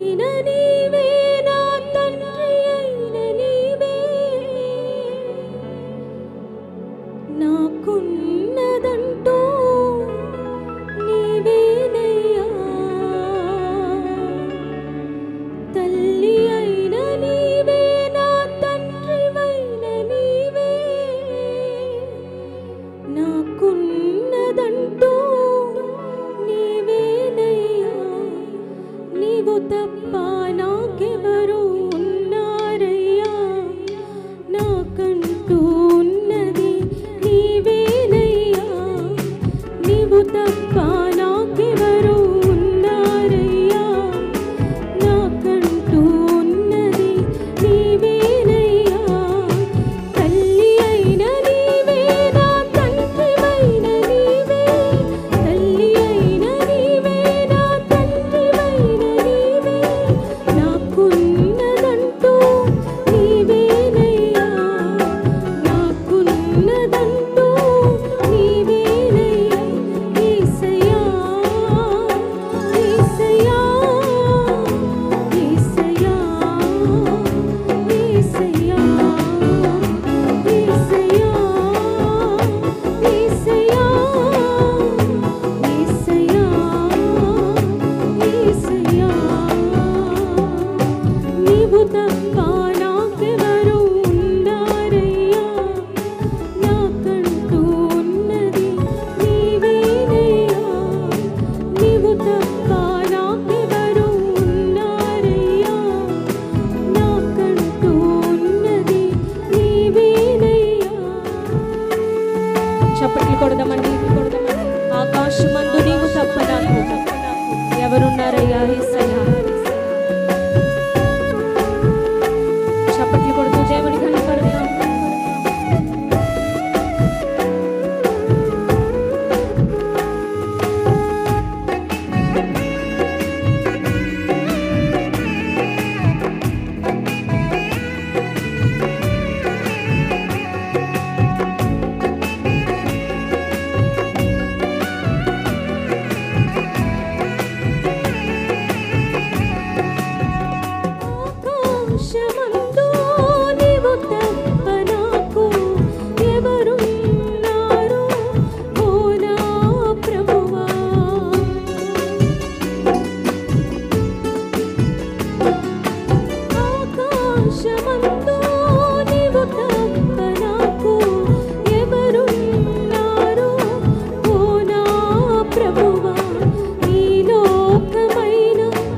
నీవే నా తండ్రి అయిన నీవే నాకున్నదంటూ నీవేనయ్యా తల్లి అయిన నీవే నా తండ్రివైన నీవే నాకున్నదంటూ నీవేనయ్యా నీవు తప్ప నాకెవరు ఉన్నారయ్యా నాకంటూ ఉన్నది నీవేనయ్యా నీవు తప్ప నాకెవరు ఉన్నారయ్యా నాకంటూ ఉన్నది నీవేనయ్యా తల్లి అయిన నీవే నా తండ్రివైన నీవే తల్లి అయిన నీవే నా తండ్రివైన నీవే నాకున్నదంటూ నీవేనయ్యా నాకున్నదంటూ నీవేనయ్యా యేసయ్యా యేసయ్యా యేసయ్యా యేసయ్యా యేసయ్యా యేసయ్యా యేసయ్యా నీవు తప్ప నాకెవరు ఉన్నారయ్యా నాకంటూ ఉన్నది నీవేనయ్యా నీవు తప్ప నాకెవరు ఉన్నారయ్యా నాకంటూ ఉన్నది నీవేనయ్యా చప్పట్లు కొడదామండి ఆకాశమందు నీవు తప్ప నాకు ఎవరున్నారయ్యా యేసయ్యా చప్పట్లు కొడుతూ దేవుని కనపడదాం ఆకాశమందు నీవు తప్ప నాకు ఎవరున్నారు ఓ నా ప్రభువా ఆకాశమందు నీవు తప్ప నాకు ఎవరున్నారు ఓ నా ప్రభువా ఈ లోకమైన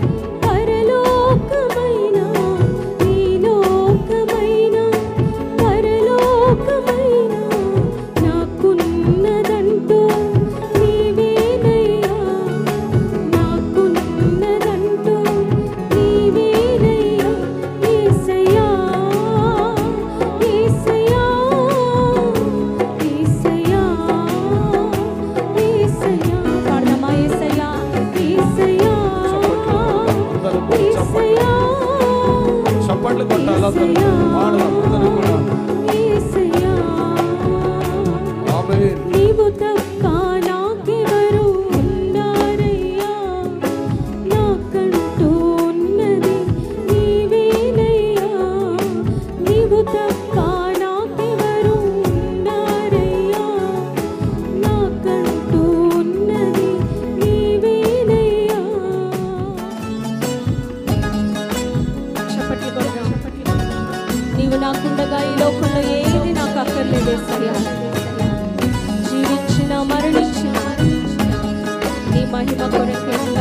పరలోకమైన ఈ లోకమైన పరలోకమైన నాకున్నదంటూ నీవేనయ్యా నాకున్నదంటూ నీవేనయ్యా యేసయ్యా యేసయ్యా యేసయ్యా యేసయ్యా పాడదామా యేసయ్యా యేసయ్యా యేసయ్యా చప్పట్లు కొట్టాలి అందరూ. పాడదాం అందరూ కూడా. యేసయ్యా ఆమేన్. నీవు తప్ప నాకెవరు ఉన్నారయ్యా నాకంటూ ఉన్నది నీవేనయ్యా నీవు తప్ప నాకెవరు ఉన్నారయ్యా నాకంటూ ఉన్నది నీవేనయ్యా చప్పట్లు కొడదాం నీవు నాకుండగా ఈ లోకంలో ఏది నాకు అక్కర్లేదు యేసయ్యా జీవించిన మరణించిన నీ మహిమ కొరకే